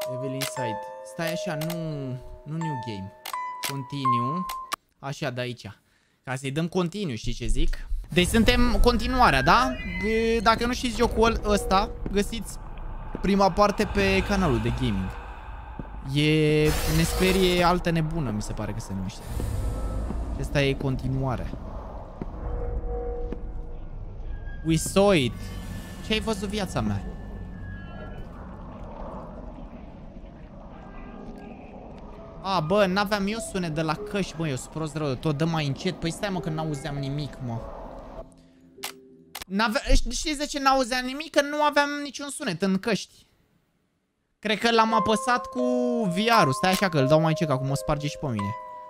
Evil Inside. Stai așa, nu new game. Continue. Așa, de aici. Ca să-i dăm continue, știi ce zic? Deci suntem continuarea, da? Dacă nu știți jocul ăsta, găsiți prima parte pe canalul de gaming. E... Ne sperie altă nebună, mi se pare că se numește. Asta e continuarea. We saw it. Ce ai văzut, viața mea? A, bă, n-aveam eu sunet de la căști, bă, eu sunt prost rău, tot dă mai încet. Păi stai, mă, că n-auzeam nimic, mă. Știți de ce n-auzeam nimic? Că nu aveam niciun sunet în căști. Cred că l-am apăsat cu VR-ul. Stai așa că îl dau mai încet, că acum o sparge și pe mine.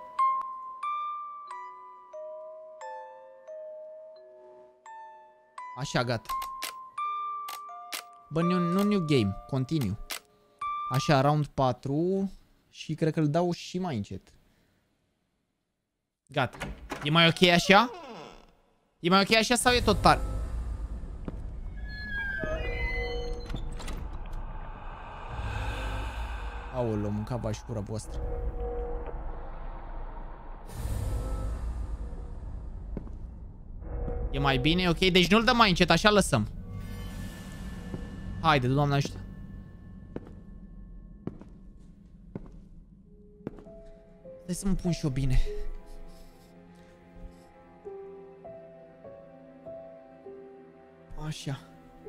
Așa, gata. Bă, nu new game. Continue. Așa, round 4. Și cred că îl dau și mai încet. Gata. E mai ok așa? E mai ok așa sau e tot tare? Aoleu, mânca bașcura voastră. E mai bine? Ok, deci nu-l dăm mai încet, așa lăsăm. Haide, Doamne ajută. Stai să mă pun și eu bine. Așa.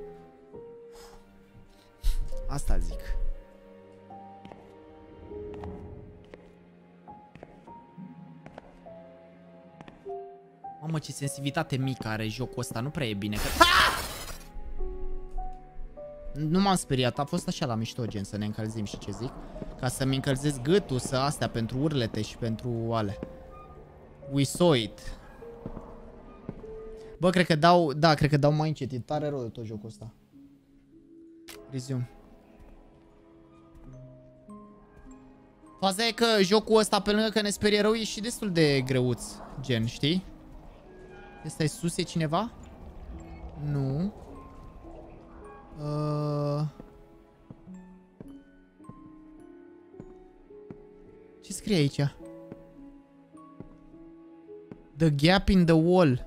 Asta zic. Mamă, ce sensibilitate mică are jocul ăsta. Nu prea e bine că... Nu m-am speriat, a fost așa la mișto, gen, să ne încălzim și ce zic. Ca să-mi încălzesc gâtul, să astea pentru urlete și pentru ale. We saw it. Bă, cred că dau, da, cred că dau mai încet, e tare rău de tot jocul ăsta. Resume. Faza e că jocul ăsta, pe lângă că ne sperie rău, e și destul de greuț, gen, știi? Ăsta e sus, e cineva? Nu. Ce scrie aici? The gap in the wall.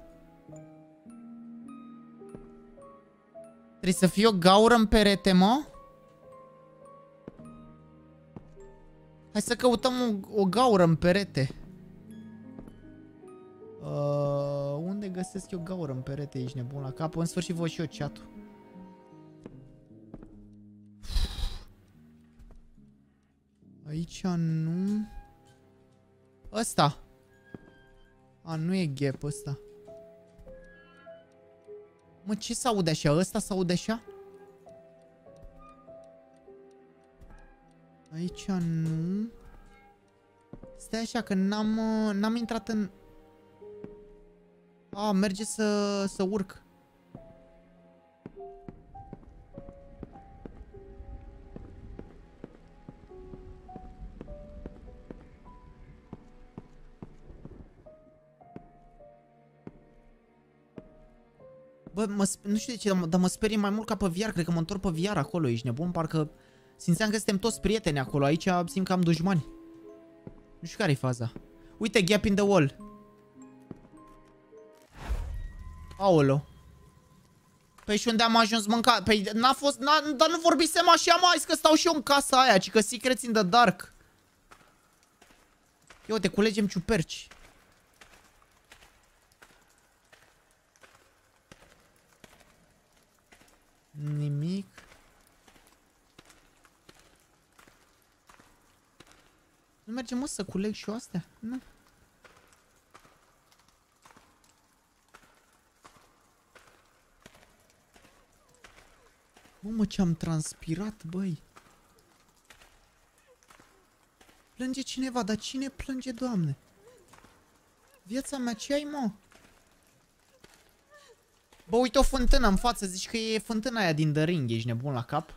Trebuie să fie o gaură în perete, mă? Hai să căutăm o gaură în perete. Unde găsesc eu gaură în perete? Ești nebun la cap? În sfârșit văd și eu chat-ul. Aici nu. Ăsta. A, nu e gap ăsta. Mă, ce s-aude așa? Ăsta s-aude așa? Aici nu. Stai așa că n-am intrat în... A, merge să urc. Bă, nu știu de ce, dar mă sperie mai mult ca pe VR. Cred că mă întorc pe VR acolo, ești nebun? Parcă simțeam că suntem toți prieteni acolo. Aici simt că am dușmani. Nu știu care e faza. Uite, gap in the wall. Aolo. Păi și unde am ajuns mânca? Păi n-a fost, dar nu vorbisem așa, mai că stau și eu în casa aia, ci că Secrets in the Dark. Ia uite, culegem ciuperci. Nimic. Nu merge, mă, să culeg și eu astea? Nu. Mamă, ce-am transpirat, băi. Plânge cineva, dar cine plânge, Doamne? Viața mea, ce ai, mă? Bă, uite o fântână în față, zici că e fântâna aia din The Ring, ești nebun la cap?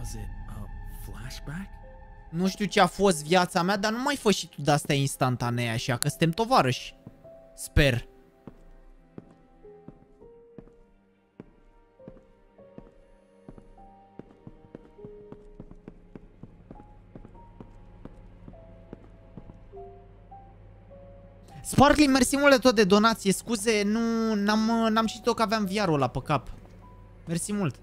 Was it a flashback? Nu știu ce a fost viața mea, dar nu mai fă și tu de-astea instantanee așa, că suntem tovarăși. Sper. Sparkly, mersi mult de tot de donație. Scuze, n-am citit-o că aveam VR-ul ăla pe cap. Mersi mult.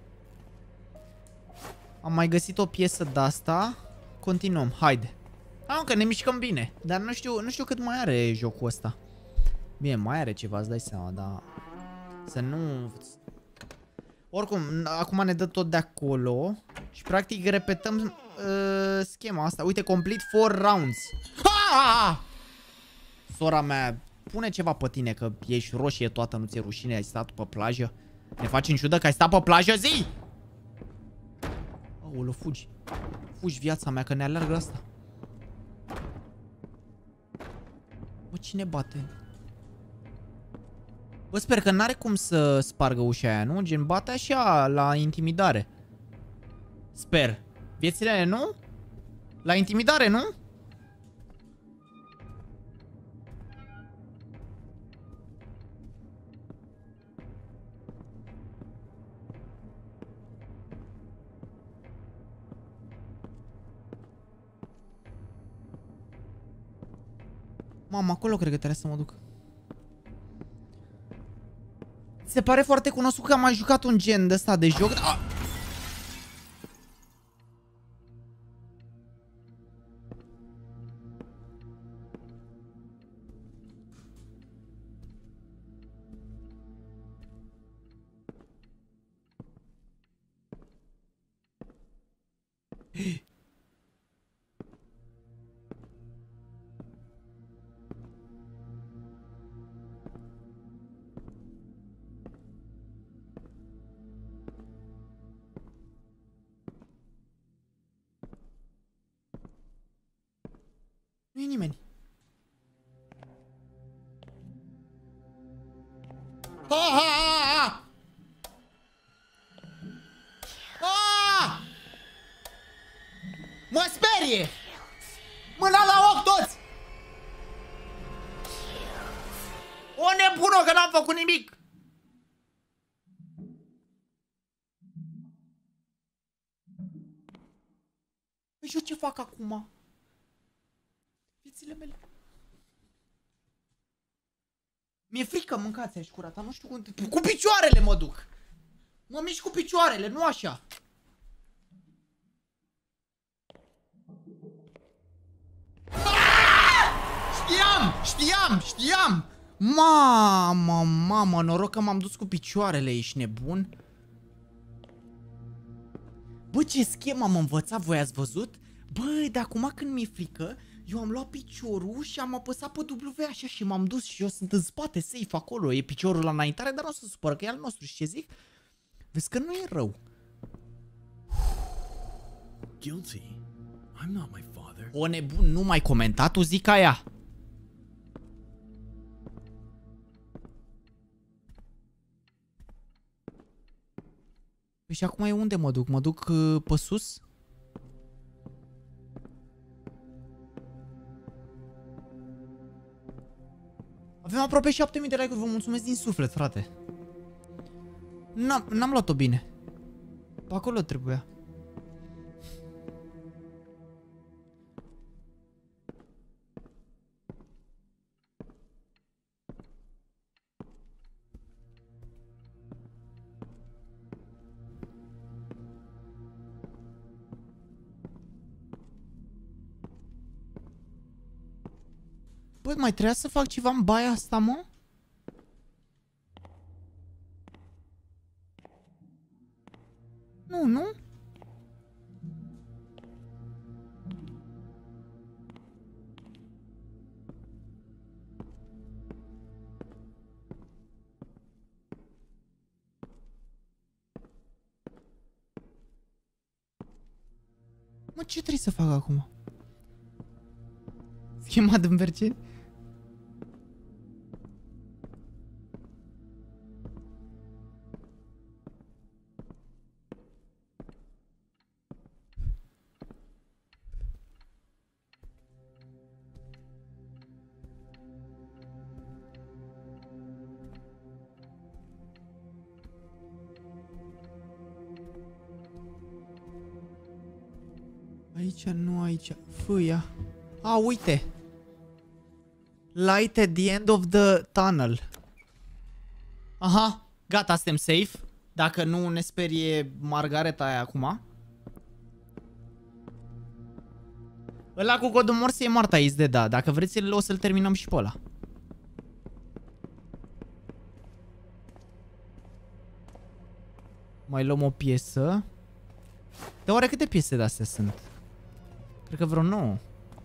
Am mai găsit o piesă de-asta. Continuăm, haide. Că ne mișcăm bine. Dar nu știu cât mai are jocul ăsta. Bine, mai are ceva, îți dai seama, dar... Să nu... Oricum, acum ne dă tot de acolo. Și practic repetăm schema asta. Uite, complete 4 rounds. Ha! Sora mea, pune ceva pe tine, că ești roșie toată, nu ți-e rușine, ai stat pe plajă. Ne faci în ciudă că ai stat pe plajă, zi! Aoleu, fugi. Fugi, viața mea, că ne alergă asta. Bă, cine bate? Bă, sper că n-are cum să spargă ușa aia, nu? Gen, bate așa, la intimidare. Sper. Viețile, nu? La intimidare, nu? Mamă, acolo cred că trebuie să mă duc. Se pare foarte cunoscut că am mai jucat un gen de ăsta de joc. Nu e nimeni. Mă sperie! Mâna la ochi toți! O nebună că n-am făcut nimic! Păi eu ce fac acum? Viețile mele. Mi-e frică, mâncați aici curata, nu știu cum... Cu picioarele mă duc! Mă mișc cu picioarele, nu așa! Știam! Mamă, noroc că m-am dus cu picioarele, ești nebun? Bă, ce schemă am învățat, voi ați văzut? Bă, de acum când mi-e frică, eu am luat piciorul și am apăsat pe W așa și m-am dus și eu sunt în spate, safe acolo. E piciorul la înaintare, dar nu o să supără, că e al nostru. Și ce zic? Vezi că nu e rău. Guilty. I'm not my father. O nebun, nu mai comenta, tu zic aia. Păi și acum e unde mă duc? Mă duc pe sus? Avem aproape 7000 de like-uri, vă mulțumesc din suflet, frate. N-am luat-o bine. Pe acolo trebuia. Băi, mai trebuia să fac ceva în baia asta, mă? Nu? Mă, ce trebuie să fac acum? Schema de învergeri? Aici, nu aici. Fâia. A, uite. Light at the end of the tunnel. Aha, gata, suntem safe. Dacă nu ne sperie Margareta aia acum. Ăla cu codul morse e Marta is dead, da. Dacă vreți, o să-l terminăm și pe ăla. Mai luăm o piesă. Dar oare câte piese de-astea sunt? Cred că vreo 9.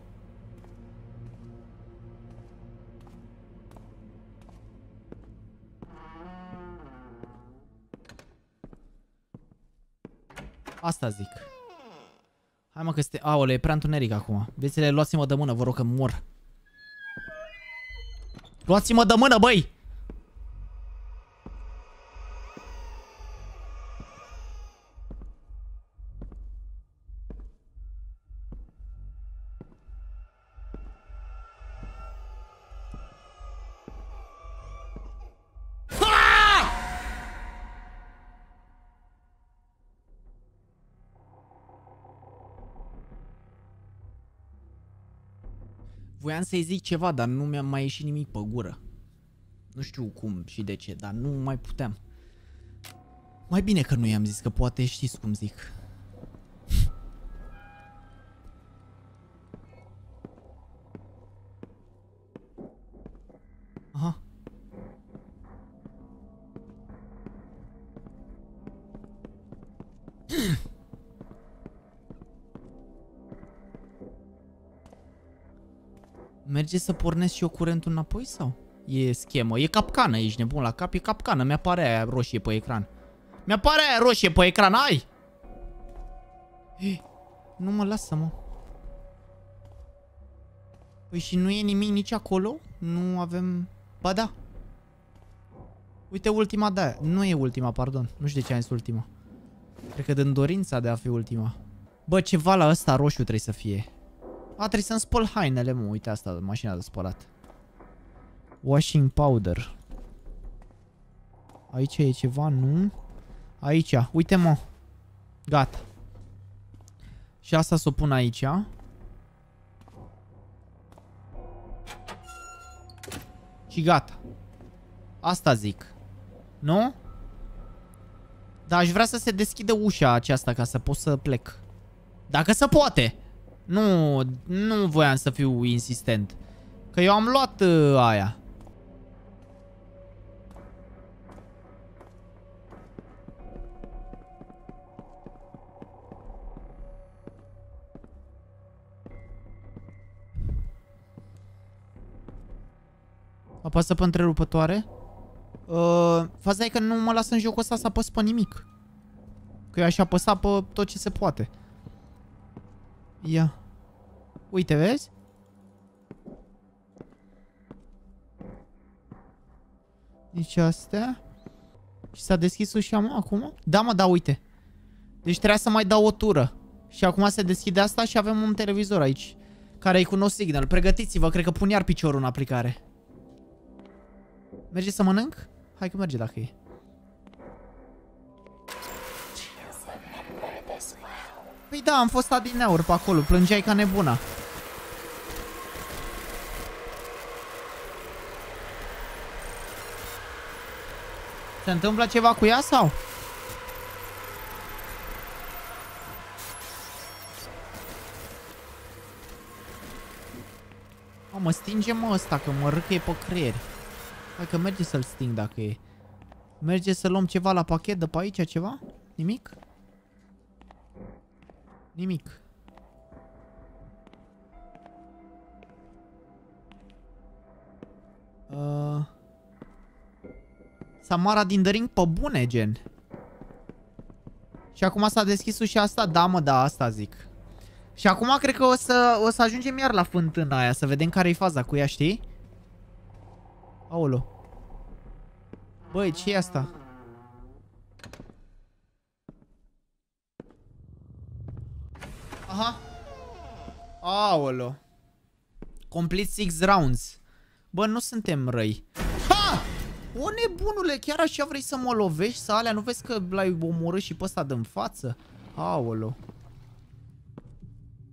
Asta zic. Hai mă că este... Aole, e prea întuneric acum. Vețele, luați-mă de mână, vă rog că mor. Luați-mă de mână, băi! Voiam să-i zic ceva, dar nu mi-a mai ieșit nimic pe gură. Nu știu cum și de ce, dar nu mai puteam. Mai bine că nu i-am zis, că poate știți cum zic. Aha. Merge să pornesc și eu curentul înapoi sau? E schemă, e capcană, ești nebun la cap, e capcană, mi-apare aia roșie pe ecran. Mi-apare aia roșie pe ecran, ai! Nu mă lasă, mă. Păi și nu e nimic nici acolo? Nu avem... Ba da. Uite ultima de aia. Nu e ultima, pardon. Nu știu de ce am zis ultima. Cred că din dorința de a fi ultima. Bă, ceva la ăsta roșu trebuie să fie. A, trebuie să-mi spăl hainele, mă. Uite asta, mașina de spălat. Washing powder. Aici e ceva, nu? Aici, uite, mă. Gata. Și asta s-o pun aici. Și gata. Asta zic. Nu? Dar aș vrea să se deschidă ușa aceasta ca să pot să plec. Dacă se poate. Nu voiam să fiu insistent. Că eu am luat aia. Apasă pe întrerupătoare. Faza e că nu mă lasă în jocul ăsta să apăs pe nimic. Că eu aș apăsa pe tot ce se poate. Ia. Uite, vezi? Nici astea. Și s-a deschis ușa, mă, acum? Da, mă, da, uite. Deci trebuia să mai dau o tură. Și acum se deschide asta și avem un televizor aici. Care e cu no signal. Pregătiți-vă, cred că pun iar piciorul în aplicare. Merge să mănânc? Hai că merge dacă e. Păi da, am fost adineauri pe acolo. Plângeai ca nebuna. Se întâmplă ceva cu ea sau? Mă stinge, mă, ăsta, că mă râcăie pe creier. Hai că merge să-l sting dacă e. Merge să luăm ceva la pachet de pe aici, ceva? Nimic? Nimic. Samara din The Ring pe bune, gen. Și acum s-a deschis ușa asta? Da, mă, da, asta zic. Și acum cred că o să ajungem iar la fântâna aia, să vedem care-i faza cu ea, știi? Aolo. Băi, ce e asta? Aha. Aolo. Complete 6 rounds. Bă, nu suntem răi. Ha! O nebunule, chiar așa vrei să mă lovești? Să alea, nu vezi că l-ai omorât și pe ăsta de-n față? Aolo.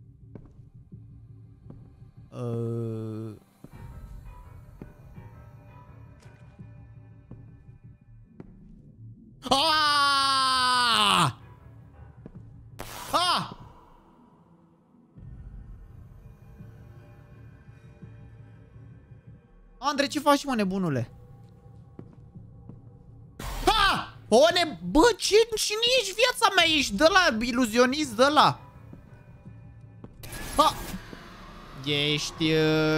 Ah! Ah! Andrei, ce faci, mă, nebunule? Ha! Bă, cine ești? Viața mea, ești de la iluzionist, de la. Ha! Ești...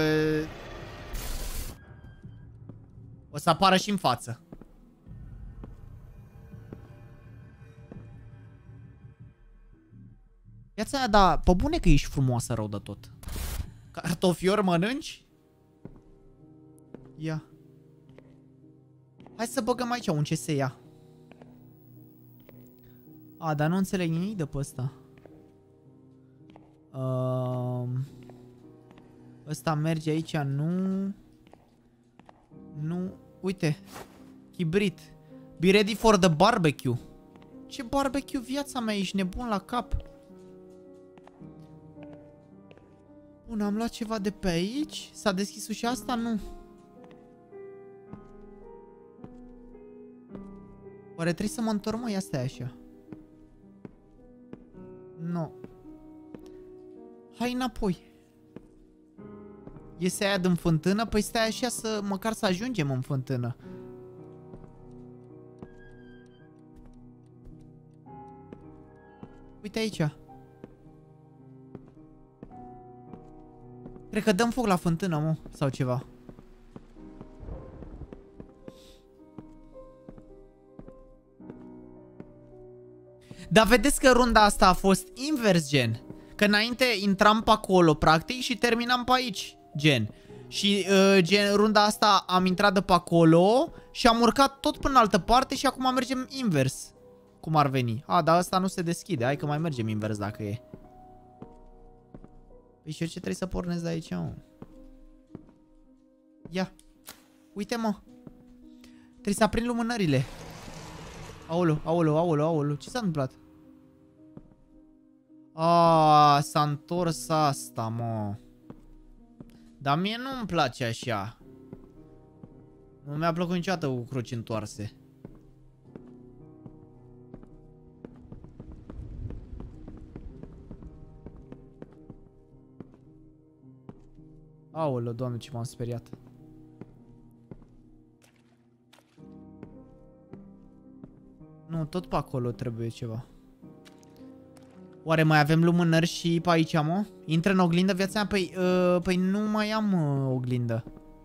O să apară și în față. Viața aia, dar pe bune că ești frumoasă rău de tot. Cartofiori mănânci? Ia. Hai să băgăm aici un ce se ia. A, dar nu înțeleg nimic de pe ăsta. Ăsta merge aici, nu. Nu. Uite. Chibrit. Be ready for the barbecue. Ce barbecue, viața mea, ești nebun la cap. Bun, am luat ceva de pe aici. S-a deschis ușa asta? Nu. Oare trebuie să mă întorc, mă? Ia stai așa. Nu. Hai înapoi. Iese aia din fântână? Păi stai așa să măcar să ajungem în fântână. Uite aici. Cred că dăm foc la fântână, mă, sau ceva. Dar vedeți că runda asta a fost invers, gen. Că înainte intram pe acolo, practic, și terminam pe aici, gen. Și gen, runda asta am intrat de pe acolo și am urcat tot până în altă parte și acum mergem invers. Cum ar veni? A, dar asta nu se deschide. Hai că mai mergem invers dacă e. Păi și eu ce trebuie să pornesc de aici, mă? Ia. Uite, mă. Trebuie să aprind lumânările. Aoleu, aoleu, aoleu, aoleu. Ce s-a întâmplat? S-a întors asta, mă. Dar mie nu-mi place așa. Nu mi-a plăcut niciodată cu cruci întoarse. Aoleu, doamne, ce m-am speriat. Nu, tot pe acolo trebuie ceva. Oare mai avem lumânări și pe aici, mă? Intră în oglindă viața mea? Păi nu mai am oglindă.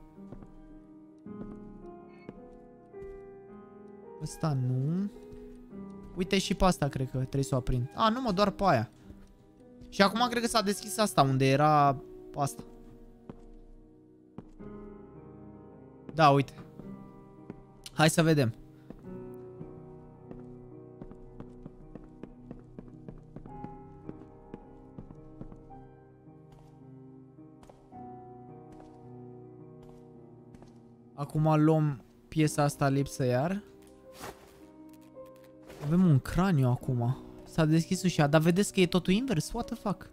Ăsta nu. Uite și pe asta cred că trebuie să o aprind. A, nu mă, doar pe aia. Și acum cred că s-a deschis asta unde era asta. Da, uite. Hai să vedem. Acum luăm piesa asta lipsă iar. Avem un craniu acum. S-a deschis ușa, dar vedeți că e totul invers? What the fuck?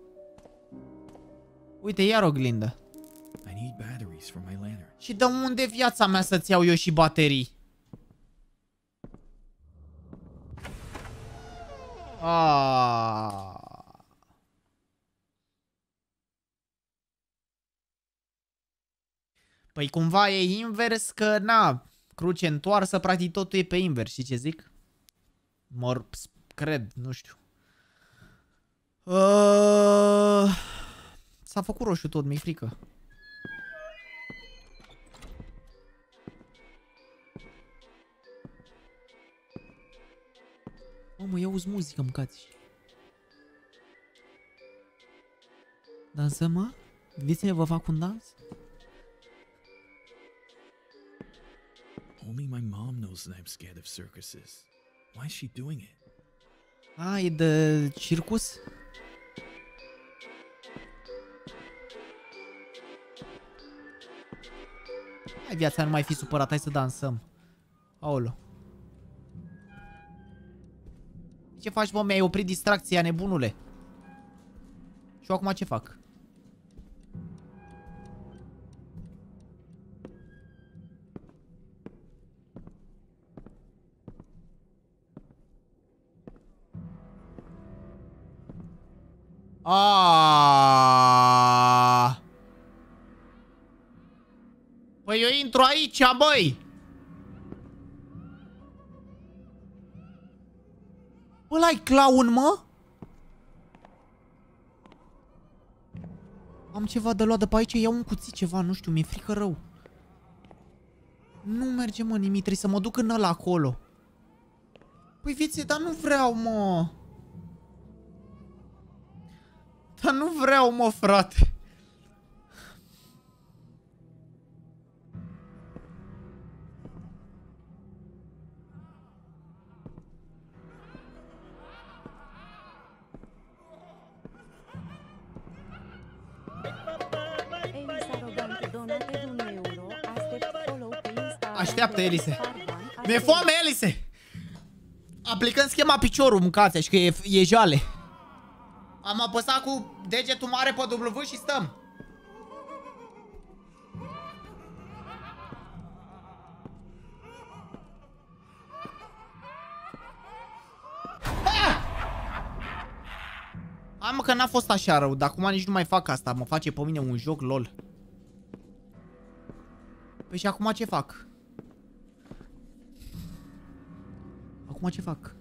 Uite, iar oglindă. Și de unde viața mea să-ți iau eu și baterii? Păi cumva e invers că, na, cruce întoarsă, practic totul e pe invers, știi ce zic? Cred, nu știu. S-a făcut roșu tot, mi-e frică. Mamă, ia auzi muzică, mâncați. Dansăm, mă? Vreți să vă fac un dans? Only my mom knows that I'm scared of circuses. Why is she doing it? E de circus? Hai, viața, nu mai fi supărat, hai să dansăm. Aolo. Ce faci, mă? Mi-ai oprit distracția, nebunule. Și eu acum ce fac? Păi eu intru aici, băi! Ăla-i clown, mă? Am ceva de luat de pe aici, iau un cuțit ceva, nu știu, mi-e frică rău. Nu merge, mă, nimic, trebuie să mă duc în ăla acolo. Păi viețe, dar nu vreau, mă. Dar nu vreau, mă, frate. Așteaptă, Elise. Mi-e foame, Elise. Aplicăm schema piciorul, mâncați, și că e jale. Am apăsat cu degetul mare pe W și stăm. Hai, mă, că n-a fost așa rău, dar acum nici nu mai fac asta. Mă face pe mine un joc, lol. Păi și acum ce fac? Acum ce fac?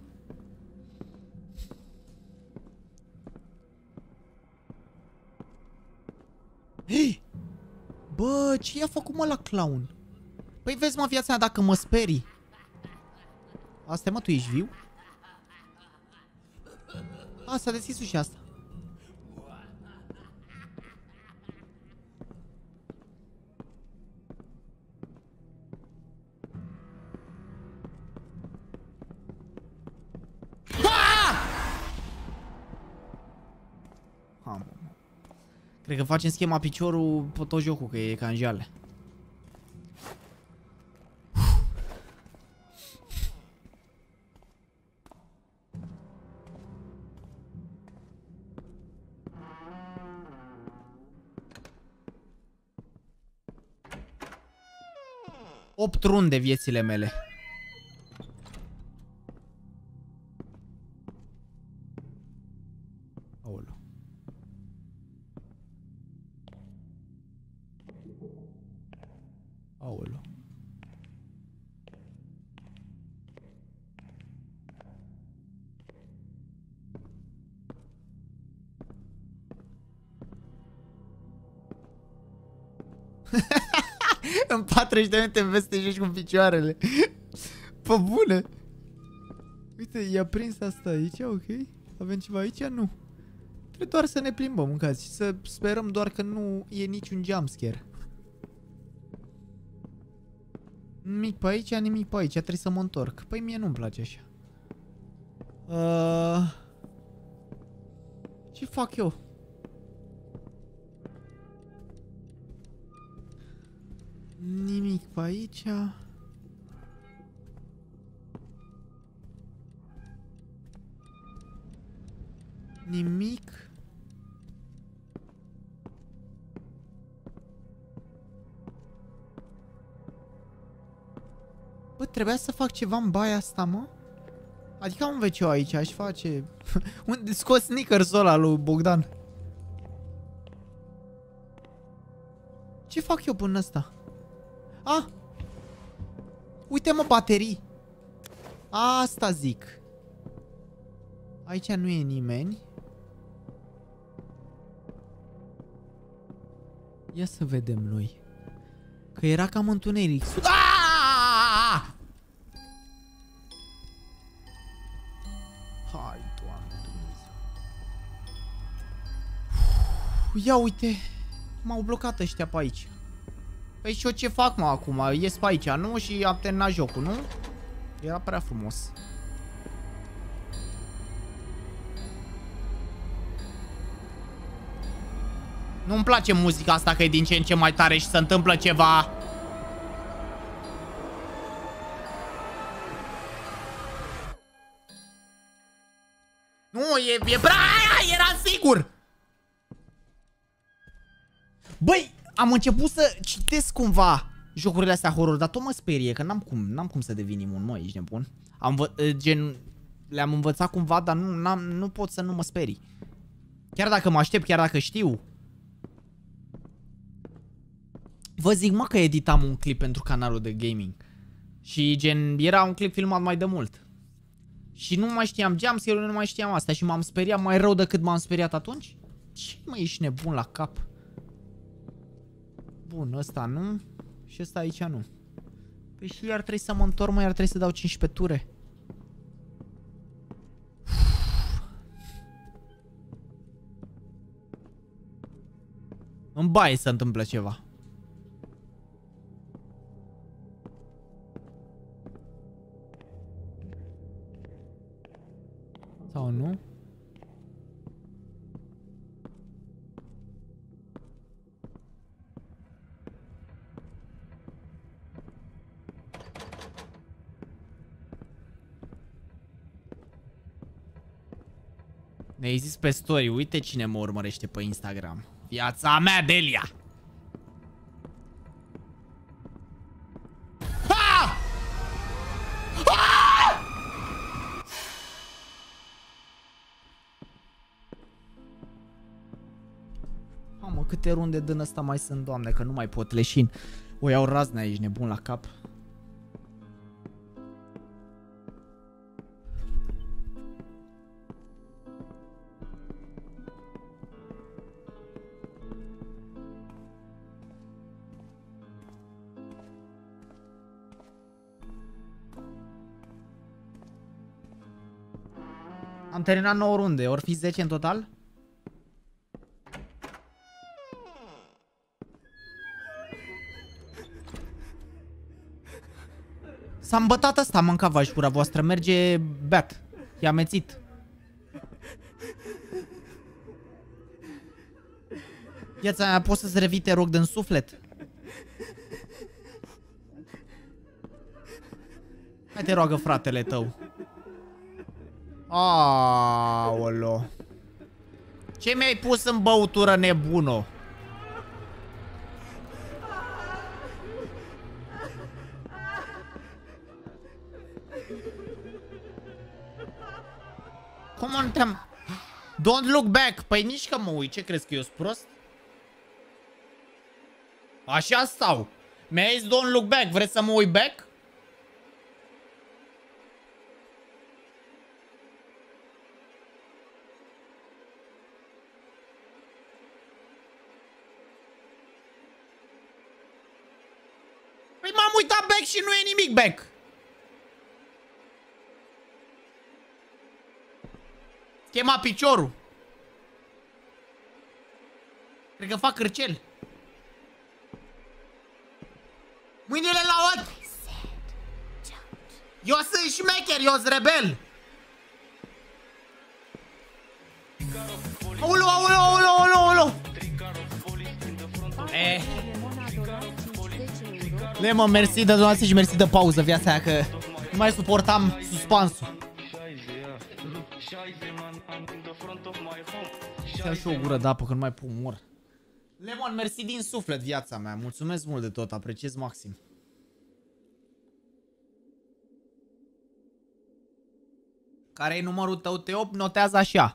Hei! Bă, ce i-a făcut, mă, la clown? Păi vezi, mă, viața mea, dacă mă sperii. Asta, mă, tu ești viu? A, s-a deschis ușa asta. Cred că facem schema piciorul pe tot jocul, că e ca în jale. Opt runde viețile mele. Aoleu. Aoleu. În 40 de minute înveți să te joci cu picioarele. Pe bune. Uite, i-a prins asta aici, ok? Avem ceva aici? Nu. Trebuie doar să ne plimbăm, mâncați. Să sperăm doar că nu e niciun jumpscare. Nimic pe aici, nimic pe aici. Trebuie să mă întorc. Păi mie nu-mi place așa. Ce fac eu? Nimic pe aici. Nimic. Bă, trebuia să fac ceva în baia asta, mă? Adică am un WC aici, aș face... Unde scos sneakers-ul ăla lui Bogdan? Ce fac eu până ăsta? Ah! Uite, mă, baterii. Asta zic. Aici nu e nimeni. Ia să vedem noi. Că era cam întuneric. Aaaa! Hai, Doamne Dumnezeu. Ia uite. M-au blocat ăștia pe aici. Păi și eu ce fac, mă, acum? Ies pe aici, nu? Și am terminat jocul, nu? Era prea frumos. Nu-mi place muzica asta, că e din ce în ce mai tare și se întâmplă ceva. Nu, e prea... Aia, era sigur! Băi, am început să citesc cumva jocurile astea horror, dar tot mă sperie, că n-am cum să devin imun, mă, ești nebun. Le-am învățat cumva, dar nu pot să nu mă sperii. Chiar dacă mă aștept, chiar dacă știu. Vă zic, mă, că editam un clip pentru canalul de gaming. Și gen, era un clip filmat mai de mult. Și nu mai știam jumpscare-ul, nu mai știam asta. Și m-am speriat mai rău decât m-am speriat atunci. Ce, mă, ești nebun la cap? Bun, ăsta nu. Și ăsta aici nu. Păi și iar trebuie să mă întorc, mă, iar trebuie să dau 15 ture. În baie se întâmplă ceva. Sau nu? Ne-ai zis pe story, uite cine mă urmărește pe Instagram. Viața mea, Delia! Ha! Ha! Mamă, câte runde din ăsta mai sunt, Doamne, că nu mai pot leșin. O iau razne aici, nebun la cap. Am terminat 9 runde, ori fi 10 în total? S-a îmbătat ăsta, mânca gura voastră, merge beat. I-a amețit. Viața mea, poți să-ți revii, te rog, din suflet? Hai te roagă fratele tău. Aolo. Ce mi-ai pus în băutură, nebuno? Cum te-am... Don't look back. Păi nici că mă uit. Ce crezi, că eu sunt prost? Așa stau. Mi-ai zis don't look back. Vreți să mă uit back? Păi m-am uitat back și nu e nimic back. Chema piciorul. Cred că fac cârcel. Mâinile la ochi. Eu sunt șmecher, eu sunt rebel. Aoleu, aoleu, aoleu, aoleu. Lemon, mersi de donație și mersi de pauză, viața aia, că nu mai suportam suspansul. Să-mi și o gură de apă, că nu mai pot mor. Lemon, mersi din suflet, viața mea. Mulțumesc mult de tot, apreciez maxim. Care e numărul tău, Teop? Notează așa: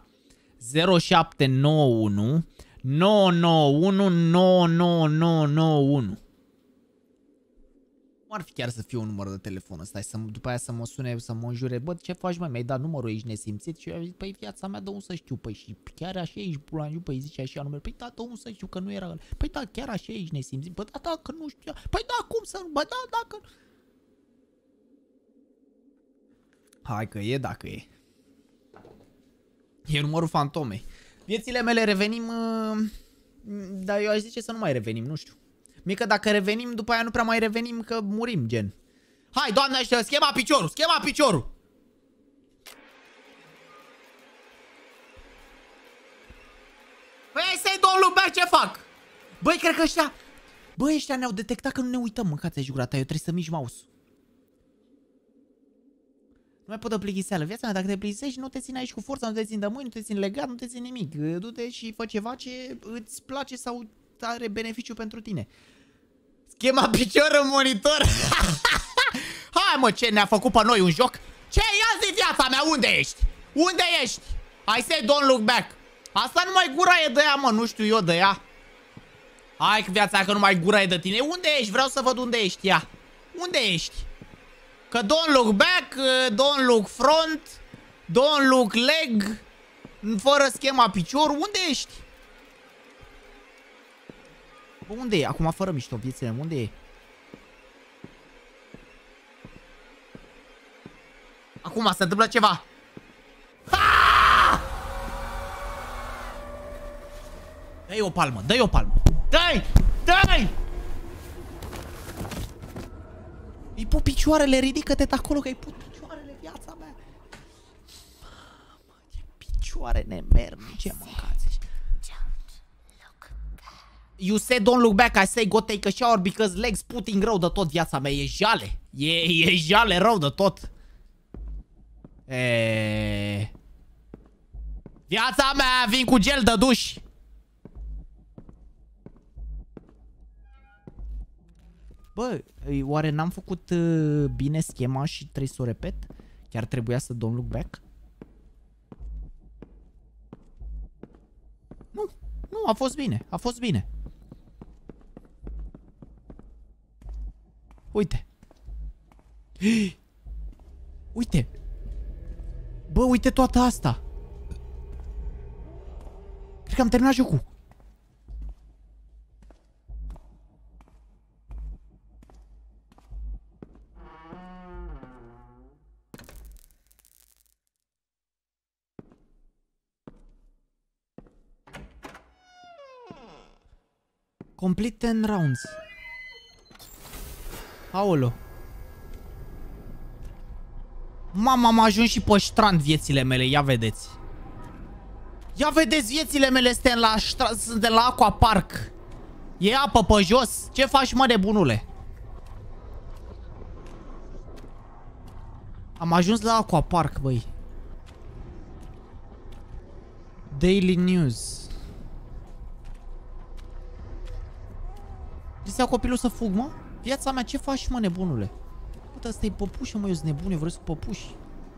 0791 991 99991. Ar fi chiar să fie un număr de telefon ăsta, după aia să mă sune, să mă înjure. Bă, ce faci, mă? Mi-ai dat numărul, ești nesimțit? Și eu am zis, păi viața mea, dă un să știu. Păi și chiar așa ești bulanjiu? Păi zice așa numele. Păi da, dă un să știu, că nu era ăla. Păi da, chiar așa ești nesimțit? Bă, da, da, că nu știu. Păi da, cum să nu? Bă, da, dacă... Hai că e, dacă e. E numărul fantomei. Viețile mele revenim... Dar eu aș zice să nu mai revenim, nu știu. Mică, dacă revenim, după aia nu prea mai revenim, că murim, gen. Hai, doamne, ăștia, schema piciorul, schema piciorul. Păi hai să-i don't look back, ce fac? Băi, cred că ăștia... Băi, ăștia ne-au detectat că nu ne uităm, mâncați-și gura ta, eu trebuie să mișc mouse-ul. Nu mai pot de plictiseală. Viața mea, dacă te plictisești, nu te țin aici cu forța, nu te țin de mâini, nu te țin legat, nu te țin nimic. Du-te și fă ceva ce îți place sau are beneficiu pentru tine. Schema picior în monitor. Hai, mă, ce ne-a făcut pe noi un joc? Ce? Ia zi, viața mea, unde ești? Unde ești? I say don't look back. Asta numai gura e de ea, mă, nu știu eu de ea. Hai că viața că numai gura e de tine. Unde ești? Vreau să văd unde ești, ia. Unde ești? Că don't look back, don't look front, don't look leg, fără schema picior. Unde ești? Bă, unde e? Acum fără mișto, viețile, unde e? Acum se întâmplă ceva. Dă-i o palmă, dă-i o palmă. Dă-i! Dă-i! Îi put picioarele, ridică-te de acolo că îi put picioarele, viața mea. Mamă, ce picioare nemernice, mâncați. You said don't look back, I say go take a shower because legs putting rău de tot, viața mea. E jale. E jale rău de tot. Viața mea, vin cu gel de duș. Bă, oare n-am făcut bine schema și trebuie să o repet? Chiar trebuia să don't look back? Nu, a fost bine, a fost bine. Uite. Uite. Bă, uite toată asta. Cred că am terminat jocul. Complete 10 rounds. Aolo. Mama, am ajuns și pe strand viețile mele, ia vedeți. Ia vedeți viețile mele, suntem la Aqua Park. E apă pe jos. Ce faci, mă, nebunule? Am ajuns la Aqua Park, băi. Daily News. Zisea copilul să fug, mă? Viața mea, ce faci, mă, nebunule? Uite, ăsta e păpușă, mă, eu sunt nebun, eu vreau cu păpuși.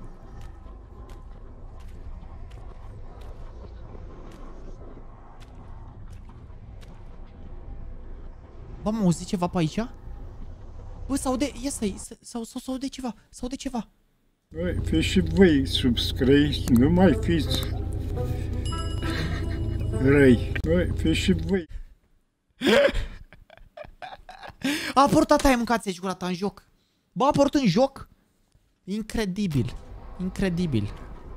Bă, mă auzi ceva pe aici? Bă, s-aude, ia stai, s-aude ceva, s-aude ceva. Băi, fiți și voi subscriși, nu mai fiți răi. Băi, fiți și voi. A apărut tata, mâncați aici gura ta în joc. Bă, a apărut în joc. Incredibil. Incredibil.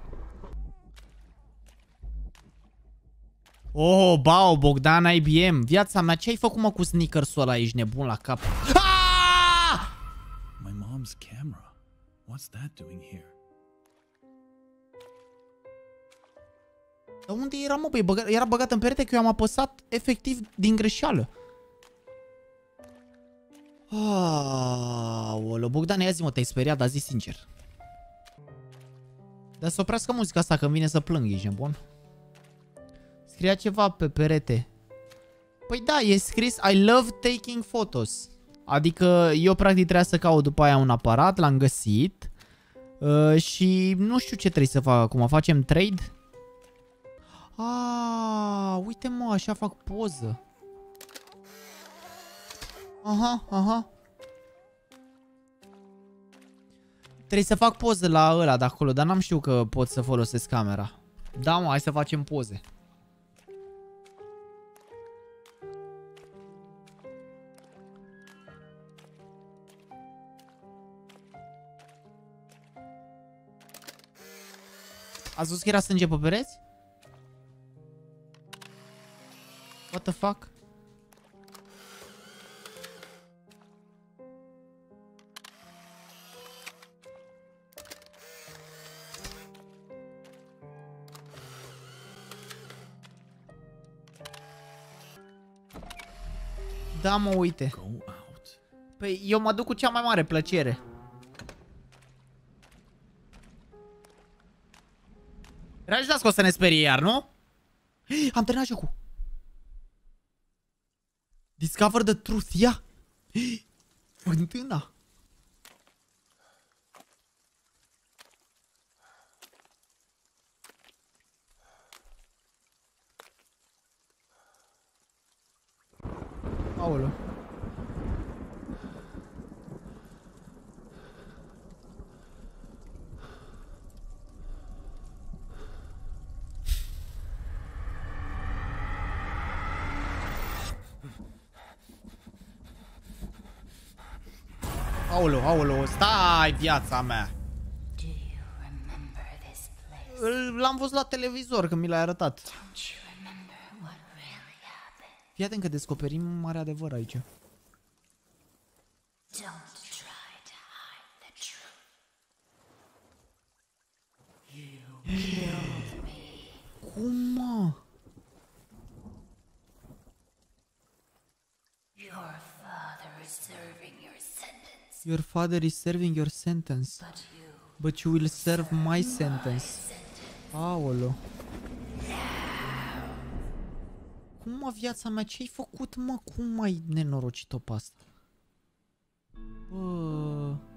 Oh, bao, Bogdan IBM. Viața mea, ce ai făcut, mă, cu sneakers-ul ăla? Ești nebun la cap. My mom's camera. What's that doing here? Dar unde era, mă, băi? Era băgat în perete că eu am apăsat efectiv din greșeală. Aoleu, Bogdan, ia zi, mă, te-ai speriat, dar zi sincer. Dar să oprească muzica asta când vine să plâng, ești nebun? Scria ceva pe perete. Păi da, e scris I love taking photos. Adică eu practic trebuia să caut după aia un aparat, l-am găsit. Și nu știu ce trebuie să fac acum, facem trade? Uite, mă, așa fac poză. Aha, aha. Trebuie să fac poză la ăla de acolo, dar n-am știut că pot să folosesc camera. Da, mă, hai să facem poze. Ați văzut că era sânge pe pereți? What the fuck? Da, mă, uite. Go out. Păi eu mă duc cu cea mai mare plăcere. Reajutați că o să ne sperie iar, nu? Am terminat jocul. Discover the truth, ia. Fântâna. Aoleu. Aoleu, aoleu, stai viața mea. L-am văzut la televizor când mi l-ai arătat. Fii atent că descoperim mare adevăr aici. Cum, mă? Your father is serving your sentence. But you will serve my sentence. Aolo. Cum, mă, viața mea? Ce-ai făcut, mă? Cum ai nenorocit-o pe asta? Bă...